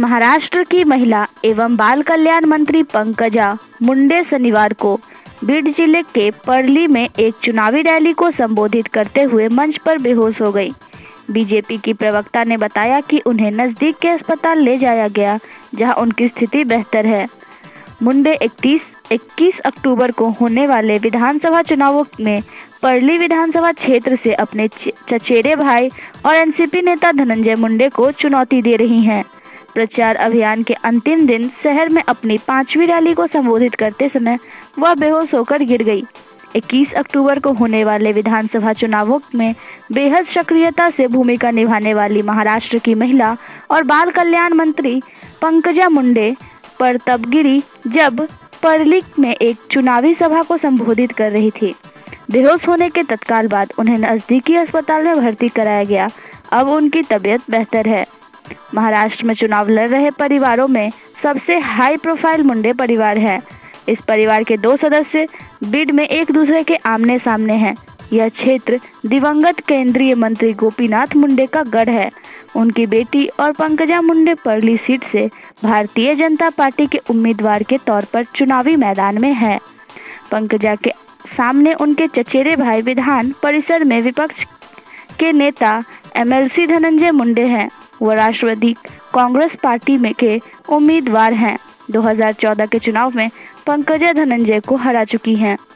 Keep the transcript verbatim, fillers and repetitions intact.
महाराष्ट्र की महिला एवं बाल कल्याण मंत्री पंकजा मुंडे शनिवार को बीड जिले के परली में एक चुनावी रैली को संबोधित करते हुए मंच पर बेहोश हो गई। बीजेपी की प्रवक्ता ने बताया कि उन्हें नजदीक के अस्पताल ले जाया गया, जहां उनकी स्थिति बेहतर है। मुंडे इक्कीस अक्टूबर को होने वाले विधानसभा चुनावों में परली विधानसभा क्षेत्र से अपने चचेरे भाई और एनसीपी नेता धनंजय मुंडे को चुनौती दे रही हैं। प्रचार अभियान के अंतिम दिन शहर में अपनी पांचवी रैली को संबोधित करते समय वह बेहोश होकर गिर गई। इक्कीस अक्टूबर को होने वाले विधानसभा चुनावों में बेहद सक्रियता से भूमिका निभाने वाली महाराष्ट्र की महिला और बाल कल्याण मंत्री पंकजा मुंडे पर तब गिरी जब परली में एक चुनावी सभा को संबोधित कर रही थी। बेहोश होने के तत्काल बाद उन्हें नजदीकी अस्पताल में भर्ती कराया गया। अब उनकी तबीयत बेहतर है। महाराष्ट्र में चुनाव लड़ रहे परिवारों में सबसे हाई प्रोफाइल मुंडे परिवार है। इस परिवार के दो सदस्य बीड में एक दूसरे के आमने सामने हैं। यह क्षेत्र दिवंगत केंद्रीय मंत्री गोपीनाथ मुंडे का गढ़ है। उनकी बेटी और पंकजा मुंडे परली सीट से भारतीय जनता पार्टी के उम्मीदवार के तौर पर चुनावी मैदान में है। पंकजा के सामने उनके चचेरे भाई विधान परिषद में विपक्ष के नेता एमएलसी धनंजय मुंडे हैं। वो राष्ट्रवादी कांग्रेस पार्टी में के उम्मीदवार हैं। दो हज़ार चौदह के चुनाव में पंकजा धनंजय को हरा चुकी हैं।